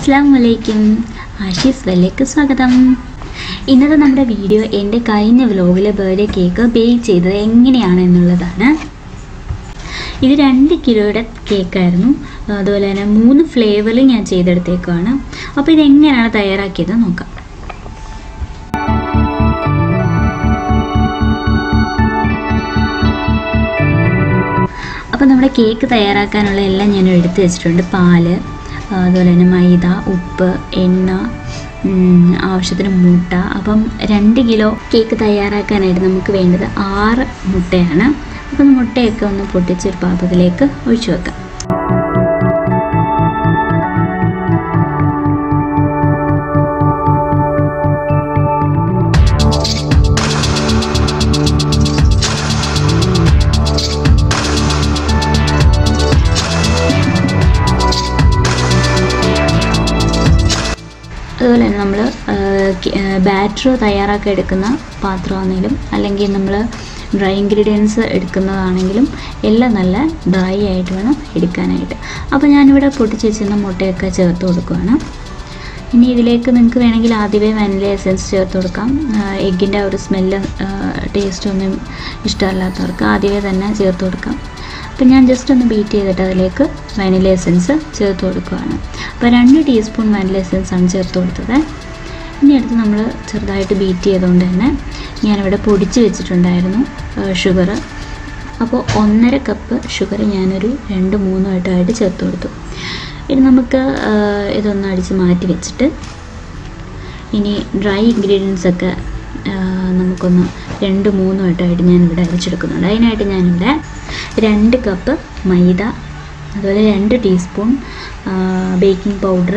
അസ്സലാമുഅലൈക്കും. ആഷീസ് വെല്ലേക്ക് സ്വാഗതം. ഇന്നത്തെ നമ്മുടെ വീഡിയോ എൻ്റെ കഴിഞ്ഞ വ്ലോഗിലെ ബർത്ത്ഡേ കേക്ക് ബേക്ക് ചെയ്തത് എങ്ങനെയാണ് എന്നുള്ളതാണ്. ഇത് 2 കിലോയുടെ കേക്കായിരുന്നു. അതുപോലെ തന്നെ 3 ഫ്ലേവറിൽ ഞാൻ ചെയ്തെടുത്തേക്കാണ്. അപ്പോൾ ഇതെങ്ങനെയാണ് തയ്യാറാക്കിയത് നോക്കാം. അപ്പോൾ നമ്മുടെ കേക്ക് തയ്യാറാക്കാനുള്ള എല്ലാം ഞാൻ എടുത്തു വെച്ചിട്ടുണ്ട്. പാല്, അതുപോലെ തന്നെ മൈദ, ഉപ്പ്, എണ്ണ, ആവശ്യത്തിന് മുട്ട. അപ്പം 2 കിലോ കേക്ക് തയ്യാറാക്കാനായിട്ട് നമുക്ക് വേണ്ടത് 6 മുട്ടയാണ്. അപ്പം മുട്ടയൊക്കെ ഒന്ന് പൊട്ടിച്ചൊരു പാത്രത്തിലേക്ക് ഒഴിച്ചു വെക്കാം. അതുപോലെ തന്നെ നമ്മൾ ബാറ്റർ തയ്യാറാക്കി എടുക്കുന്ന പാത്രമാണെങ്കിലും അല്ലെങ്കിൽ നമ്മൾ ഡ്രൈ ഇൻഗ്രീഡിയൻസ് എടുക്കുന്നതാണെങ്കിലും എല്ലാം നല്ല ഡ്രൈ ആയിട്ട് വേണം എടുക്കാനായിട്ട്. അപ്പോൾ ഞാനിവിടെ പൊട്ടിച്ച് വെച്ചിരുന്ന മുട്ടയൊക്കെ ചേർത്ത് കൊടുക്കുകയാണ്. ഇനി ഇതിലേക്ക് നിങ്ങൾക്ക് വേണമെങ്കിൽ ആദ്യമേ വാനില എസൻസ് ചേർത്ത് കൊടുക്കാം. എഗ്ഗിൻ്റെ ഒരു സ്മെല്ല് ടേസ്റ്റൊന്നും ഇഷ്ടമല്ലാത്തവർക്ക് ആദ്യമേ തന്നെ ചേർത്ത് കൊടുക്കാം. അപ്പോൾ ഞാൻ ജസ്റ്റ് ഒന്ന് ബീറ്റ് ചെയ്തിട്ട് അതിലേക്ക് വാനില എസൻസ് ചേർത്ത് കൊടുക്കുകയാണ്. അപ്പോൾ 2 ടീസ്പൂൺ വാനില എസൻസാണ് ചേർത്ത് കൊടുത്തത്. ഇനി അടുത്ത് നമ്മൾ ചെറുതായിട്ട് ബീറ്റ് ചെയ്തുകൊണ്ട് തന്നെ ഞാനിവിടെ പൊടിച്ച് വെച്ചിട്ടുണ്ടായിരുന്നു ഷുഗർ. അപ്പോൾ 1.5 കപ്പ് ഷുഗർ ഞാനൊരു 2-3 വട്ടമായിട്ട് ചേർത്ത് കൊടുത്തു. ഇനി നമുക്ക് ഇതൊന്ന് അടിച്ച് മാറ്റി വെച്ചിട്ട് ഇനി ഡ്രൈ ഇൻഗ്രീഡിയൻസൊക്കെ നമുക്കൊന്ന് 2-3 വട്ടമായിട്ട് ഞാനിവിടെ അരച്ചെടുക്കുന്നുണ്ട്. അതിനായിട്ട് ഞാനിവിടെ 2 കപ്പ് മൈദ, അതുപോലെ 2 teaspoon baking powder,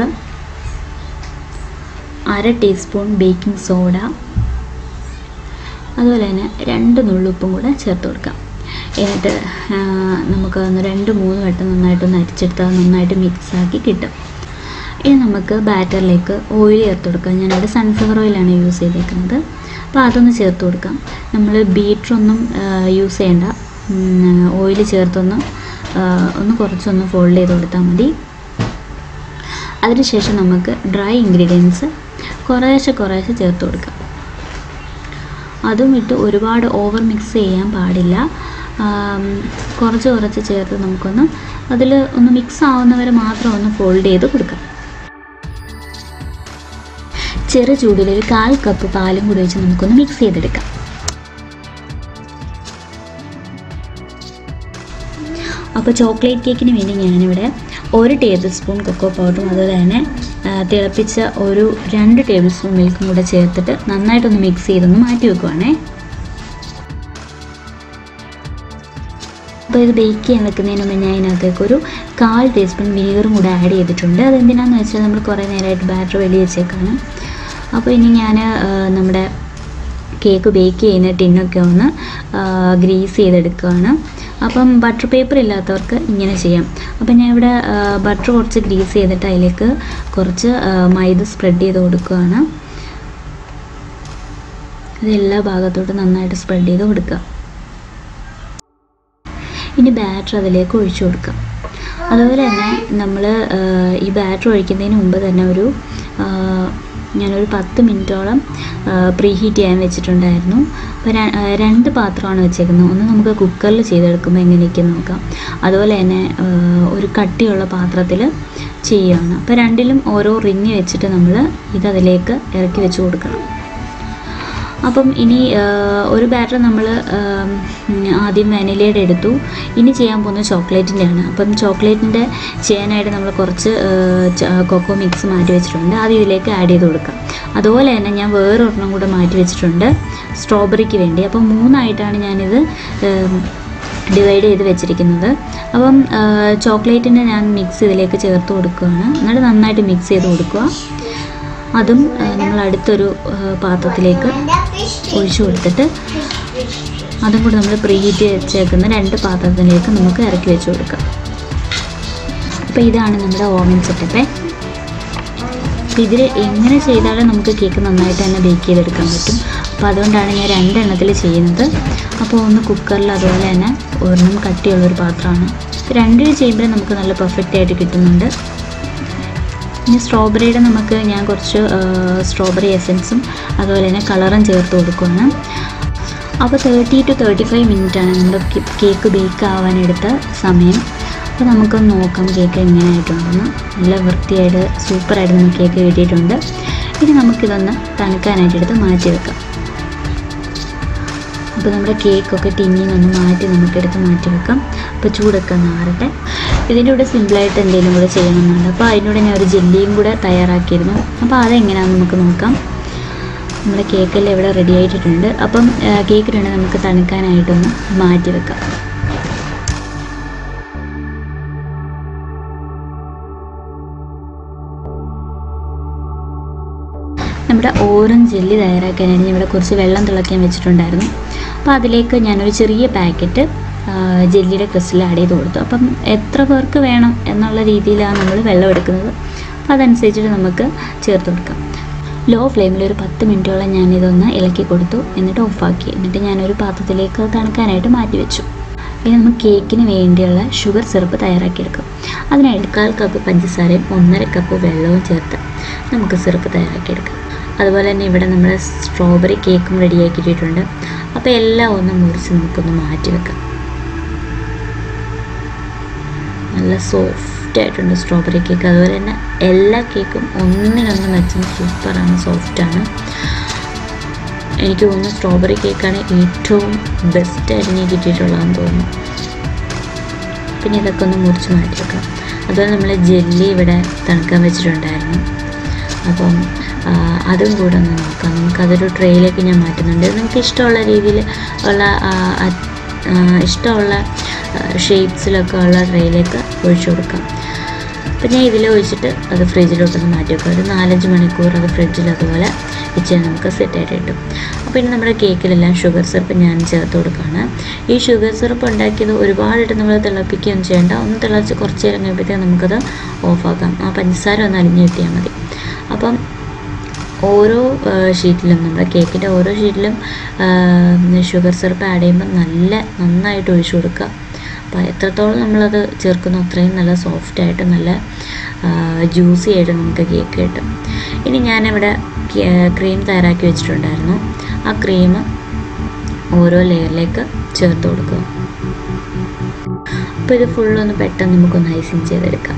1/2 teaspoon baking soda, അതുപോലെ തന്നെ 2 നുള്ളുപ്പും കൂടെ ചേർത്ത് കൊടുക്കാം. എന്നിട്ട് നമുക്ക് 2-3 വട്ടം നന്നായിട്ടൊന്ന് അരിച്ചെടുത്താൽ നന്നായിട്ട് മിക്സാക്കി കിട്ടും. ഇനി നമുക്ക് ബാറ്ററിലേക്ക് ഓയിൽ ചേർത്ത് കൊടുക്കാം. ഞാനിവിടെ സൺഫ്ലവർ ഓയിലാണ് യൂസ് ചെയ്തേക്കുന്നത്. അപ്പോൾ അതൊന്ന് ചേർത്ത് കൊടുക്കാം. നമ്മൾ ബീറ്ററൊന്നും യൂസ് ചെയ്യേണ്ട, ഓയിൽ ചേർത്തൊന്ന് കുറച്ചൊന്ന് ഫോൾഡ് ചെയ്ത് കൊടുത്താൽ മതി. അതിനുശേഷം നമുക്ക് ഡ്രൈ ഇൻഗ്രീഡിയൻസ് കുറേശ്ശെ ചേർത്ത് കൊടുക്കാം. അതും ഇട്ട് ഒരുപാട് ഓവർ മിക്സ് ചെയ്യാൻ പാടില്ല. കുറച്ച് ചേർത്ത് നമുക്കൊന്ന് അതിൽ ഒന്ന് മിക്സ് ആവുന്നവരെ മാത്രം ഒന്ന് ഫോൾഡ് ചെയ്ത് കൊടുക്കാം. ചെറു ചൂടിൽ ഒരു 1/4 കപ്പ് പാലും കൂടി വെച്ച് നമുക്കൊന്ന് മിക്സ് ചെയ്തെടുക്കാം. അപ്പോൾ ചോക്ലേറ്റ് കേക്കിന് വേണ്ടി ഞാനിവിടെ 1 ടേബിൾ സ്പൂൺ കൊക്കോ പൗഡറും അതുപോലെ തന്നെ തിളപ്പിച്ച ഒരു 2 ടേബിൾ സ്പൂൺ മിൽക്കും കൂടെ ചേർത്തിട്ട് നന്നായിട്ടൊന്ന് മിക്സ് ചെയ്തൊന്ന് മാറ്റി വെക്കുവാണേ. അപ്പോൾ ഇത് ബേക്ക് ചെയ്യാൻ വെക്കുന്നതിന് മുമ്പ് ഞാൻ ഇതിനകത്തേക്ക് ഒരു 1/4 ടീസ്പൂൺ വിനീഗറും കൂടെ ആഡ് ചെയ്തിട്ടുണ്ട്. അതെന്തിനാണെന്ന് വെച്ചാൽ നമ്മൾ കുറേ നേരമായിട്ട് ബാറ്റർ വെളി വെച്ചേക്കാണ്. അപ്പോൾ ഇനി ഞാൻ നമ്മുടെ കേക്ക് ബേക്ക് ചെയ്യുന്ന ടിന്നൊക്കെ ഒന്ന് ഗ്രീസ് ചെയ്തെടുക്കുകയാണ്. അപ്പം ബട്ടർ പേപ്പർ ഇല്ലാത്തവർക്ക് ഇങ്ങനെ ചെയ്യാം. അപ്പം ഞാൻ ഇവിടെ ബട്ടർ കുറച്ച് ഗ്രീസ് ചെയ്തിട്ട് അതിലേക്ക് കുറച്ച് മൈദ സ്പ്രെഡ് ചെയ്ത് കൊടുക്കുകയാണ്. ഇതെല്ലാ ഭാഗത്തോട്ടും നന്നായിട്ട് സ്പ്രെഡ് ചെയ്ത് കൊടുക്കുക. ഇനി ബാറ്റർ അതിലേക്ക് ഒഴിച്ചു കൊടുക്കാം. അതുപോലെ തന്നെ നമ്മൾ ഈ ബാറ്റർ ഒഴിക്കുന്നതിന് മുമ്പ് തന്നെ ഞാനൊരു 10 മിനിറ്റോളം പ്രീ ഹീറ്റ് ചെയ്യാൻ വെച്ചിട്ടുണ്ടായിരുന്നു. അപ്പോൾ 2 പാത്രമാണ് വെച്ചേക്കുന്നത്. ഒന്ന് നമുക്ക് കുക്കറിൽ ചെയ്തെടുക്കുമ്പോൾ എങ്ങനെയൊക്കെയെന്ന് നോക്കാം. അതുപോലെ തന്നെ ഒരു കട്ടിയുള്ള പാത്രത്തിൽ ചെയ്യുകയാണ്. അപ്പോൾ 2ലും ഓരോ റിങ് വെച്ചിട്ട് നമ്മൾ ഇതതിലേക്ക് ഇറക്കി വെച്ച് കൊടുക്കണം. അപ്പം ഇനി ഒരു ബാറ്റർ നമ്മൾ ആദ്യം വാനിലയുടെ എടുത്തു. ഇനി ചെയ്യാൻ പോകുന്നത് ചോക്ലേറ്റിൻ്റെയാണ്. അപ്പം ചോക്ലേറ്റിൻ്റെ ചെയ്യാനായിട്ട് നമ്മൾ കുറച്ച് കൊക്കോ മിക്സ് മാറ്റി വെച്ചിട്ടുണ്ട്. അത് ഇതിലേക്ക് ആഡ് ചെയ്ത് കൊടുക്കാം. അതുപോലെ തന്നെ ഞാൻ വേറൊരെണ്ണം കൂടെ മാറ്റി വെച്ചിട്ടുണ്ട് സ്ട്രോബെറിക്ക് വേണ്ടി. അപ്പം 3 ആയിട്ടാണ് ഞാനിത് ഡിവൈഡ് ചെയ്ത് വെച്ചിരിക്കുന്നത്. അപ്പം ചോക്ലേറ്റിൻ്റെ ഞാൻ മിക്സ് ഇതിലേക്ക് ചേർത്ത് കൊടുക്കുകയാണ്. എന്നിട്ട് നന്നായിട്ട് മിക്സ് ചെയ്ത് കൊടുക്കുക. അതും നമ്മൾ അടുത്തൊരു പാത്രത്തിലേക്ക് ഒഴിച്ചു കൊടുത്തിട്ട് അതും കൂടി നമ്മൾ പ്രീ ഹീറ്റ് വെച്ചേക്കുന്ന 2 പാത്രത്തിലേക്ക് നമുക്ക് ഇറക്കി വെച്ച് കൊടുക്കാം. അപ്പോൾ ഇതാണ് നമ്മുടെ ഓവൻ സെറ്റപ്പ്. ഇതിൽ എങ്ങനെ ചെയ്താലും നമുക്ക് കേക്ക് നന്നായിട്ട് തന്നെ ബേക്ക് ചെയ്തെടുക്കാൻ പറ്റും. അപ്പോൾ അതുകൊണ്ടാണ് ഞാൻ 2 എണ്ണത്തിൽ ചെയ്യുന്നത്. അപ്പോൾ ഒന്ന് കുക്കറിൽ, അതുപോലെ തന്നെ ഒരെണ്ണം കട്ടിയുള്ളൊരു പാത്രമാണ്. 2 ചെയ്യുമ്പോൾ നമുക്ക് നല്ല പെർഫെക്റ്റ് ആയിട്ട് കിട്ടുന്നുണ്ട്. ഇനി സ്ട്രോബെറിയുടെ നമുക്ക് ഞാൻ കുറച്ച് സ്ട്രോബെറി എസൻസും അതുപോലെ തന്നെ കളറും ചേർത്ത് കൊടുക്കുകയാണ്. അപ്പോൾ 30 to 35 മിനിറ്റാണ് നമ്മുടെ കേക്ക് ബേക്ക് ആവാനെടുത്ത സമയം. അപ്പോൾ നമുക്കൊന്ന് നോക്കാം കേക്ക് എങ്ങനെയായിട്ടുണ്ടെന്ന്. നല്ല വൃത്തിയായിട്ട് സൂപ്പറായിട്ട് നമുക്ക് കേക്ക് കിട്ടിയിട്ടുണ്ട്. ഇനി നമുക്കിതൊന്ന് തണുക്കാനായിട്ട് എടുത്ത് മാറ്റി വെക്കാം. അപ്പോൾ നമ്മുടെ കേക്കൊക്കെ ടിന്നിൽ നിന്ന് മാറ്റി നമുക്കെടുത്ത് മാറ്റി വെക്കാം. അപ്പോൾ ചൂടൊക്കെ മാറട്ടെ. ഇതിൻ്റെ കൂടെ സിമ്പിളായിട്ട് എന്തെങ്കിലും കൂടെ ചെയ്യണമെന്നുണ്ട്. അപ്പോൾ അതിനൂടെ ഞാൻ ഒരു ജെല്ലിയും കൂടെ തയ്യാറാക്കിയിരുന്നു. അപ്പോൾ അതെങ്ങനെയാണെന്ന് നമുക്ക് നോക്കാം. നമ്മുടെ കേക്കെല്ലാം ഇവിടെ റെഡി ആയിട്ടുണ്ട്. അപ്പം കേക്കിനുണ്ട് നമുക്ക് തണുക്കാനായിട്ടൊന്ന് മാറ്റി വെക്കാം. നമ്മുടെ ഓറഞ്ച് ജെല്ലി തയ്യാറാക്കാനായിട്ട് ഇവിടെ കുറച്ച് വെള്ളം തിളയ്ക്കാൻ വെച്ചിട്ടുണ്ടായിരുന്നു. അപ്പോൾ അതിലേക്ക് ഞാനൊരു ചെറിയ പാക്കറ്റ് ജെല്ലിയുടെ ക്രിസ്റ്റൽ ആഡ് ചെയ്ത് കൊടുത്തു. അപ്പം എത്ര പേർക്ക് വേണം എന്നുള്ള രീതിയിലാണ് നമ്മൾ വെള്ളം എടുക്കുന്നത്. അപ്പോൾ അതനുസരിച്ചിട്ട് നമുക്ക് ചേർത്ത് കൊടുക്കാം. ലോ ഫ്ലെയിമിൽ ഒരു 10 മിനിറ്റോളം ഞാനിതൊന്ന് ഇളക്കി കൊടുത്തു. എന്നിട്ട് ഓഫാക്കി. എന്നിട്ട് ഞാനൊരു പാത്രത്തിലേക്ക് തണുക്കാനായിട്ട് മാറ്റി വെച്ചു. ഇനി നമുക്ക് കേക്കിന് വേണ്ടിയുള്ള ഷുഗർ സിറപ്പ് തയ്യാറാക്കിയെടുക്കാം. അതിനായിട്ട് 1/4 കപ്പ് പഞ്ചസാരയും 1/2 കപ്പ് വെള്ളവും ചേർത്ത് നമുക്ക് സിറപ്പ് തയ്യാറാക്കിയെടുക്കാം. അതുപോലെ തന്നെ ഇവിടെ നമ്മൾ സ്ട്രോബെറി കേക്കും റെഡിയാക്കിയിട്ടുണ്ട്. അപ്പോൾ എല്ലാം ഒന്ന് മുറിച്ച് നമുക്കൊന്ന് മാറ്റി വെക്കാം. നല്ല സോഫ്റ്റ് ആയിട്ടുണ്ട് സ്ട്രോബെറി കേക്ക്. അതുപോലെ തന്നെ എല്ലാ കേക്കും ഒന്നിനൊന്ന് മെച്ചം സൂപ്പറാണ്, സോഫ്റ്റാണ്. എനിക്ക് തോന്നുന്നു സ്ട്രോബെറി കേക്കാണ് ഏറ്റവും ബെസ്റ്റായിട്ട് എനിക്ക് കിട്ടിയിട്ടുള്ളതെന്ന് തോന്നുന്നു. പിന്നെ ഇതൊക്കെ ഒന്ന് മുറിച്ച് മാറ്റി വെക്കാം. അതുപോലെ നമ്മൾ ജെല്ലി ഇവിടെ തണുക്കാൻ വെച്ചിട്ടുണ്ടായിരുന്നു. അപ്പം അതും കൂടെ ഒന്ന് നോക്കാം. നമുക്കതൊരു ട്രേയിലേക്ക് ഞാൻ മാറ്റുന്നുണ്ട്. നമുക്ക് ഇഷ്ടമുള്ള രീതിയിൽ ഉള്ള ഇഷ്ടമുള്ള ഷേപ്സിലൊക്കെ ഉള്ള ട്രേയിലേക്ക് ഒഴിച്ചു കൊടുക്കാം. അപ്പം ഞാൻ ഇതിൽ ഒഴിച്ചിട്ട് അത് ഫ്രിഡ്ജിലോട്ടൊന്ന് മാറ്റി വെക്കാം. ഒരു 4-5 മണിക്കൂർ അത് ഫ്രിഡ്ജിൽ അതുപോലെ വെച്ച് നമുക്ക് സെറ്റായിട്ട് കിട്ടും. അപ്പോൾ ഇനി നമ്മുടെ കേക്കിലെല്ലാം ഷുഗർ സിറപ്പ് ഞാൻ ചേർത്ത് കൊടുക്കുകയാണ്. ഈ ഷുഗർ സിറപ്പ് ഉണ്ടാക്കിയത് ഒരുപാടായിട്ട് നമ്മൾ തിളപ്പിക്കുകയൊന്നും ചെയ്യേണ്ട. ഒന്ന് തിളച്ച് കുറച്ച് നേരം കഴിയുമ്പോഴത്തേക്കും നമുക്കത് ഓഫാക്കാം. ആ പഞ്ചസാര ഒന്ന് അലിഞ്ഞ് കിട്ടിയാൽ മതി. അപ്പം ഓരോ ഷീറ്റിലും നമ്മുടെ കേക്കിൻ്റെ ഓരോ ഷീറ്റിലും ഷുഗർ സിറപ്പ് ആഡ് ചെയ്യുമ്പോൾ നന്നായിട്ട് ഒഴിച്ചു കൊടുക്കുക. അപ്പോൾ എത്രത്തോളം നമ്മളത് ചേർക്കുന്നു അത്രയും നല്ല സോഫ്റ്റായിട്ട് നല്ല ജ്യൂസി ആയിട്ട് നമുക്ക് കേക്ക് കിട്ടും. ഇനി ഞാനിവിടെ ക്രീം തയ്യാറാക്കി വെച്ചിട്ടുണ്ടായിരുന്നു. ആ ക്രീം ഓരോ ലെയറിലേക്ക് ചേർത്ത് കൊടുക്കുക. അപ്പോൾ ഇത് ഫുള്ളൊന്ന് പെട്ടെന്ന് നമുക്കൊന്ന് ഐസിങ് ചെയ്തെടുക്കാം.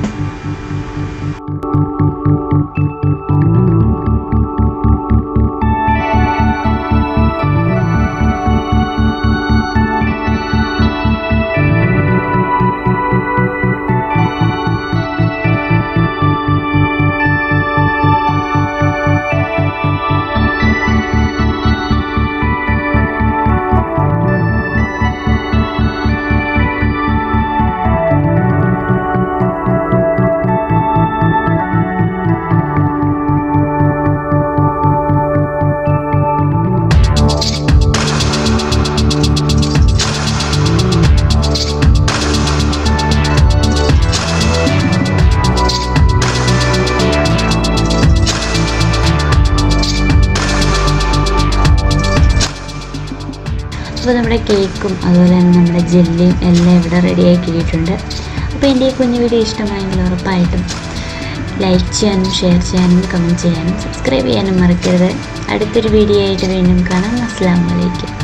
അപ്പോൾ നമ്മുടെ കേക്കും അതുപോലെ തന്നെ നമ്മുടെ ജെല്ലിയും എല്ലാം ഇവിടെ റെഡിയാക്കിയിട്ടുണ്ട്. അപ്പോൾ എൻ്റെ ഈ കുഞ്ഞു വീഡിയോ ഇഷ്ടമായെങ്കിൽ ഉറപ്പായിട്ടും ലൈക്ക് ചെയ്യാനും ഷെയർ ചെയ്യാനും കമൻറ്റ് ചെയ്യാനും സബ്സ്ക്രൈബ് ചെയ്യാനും മറക്കരുത്. അടുത്തൊരു വീഡിയോ ആയിട്ട് വീണ്ടും കാണാം. അസ്സലാമു അലൈക്കും.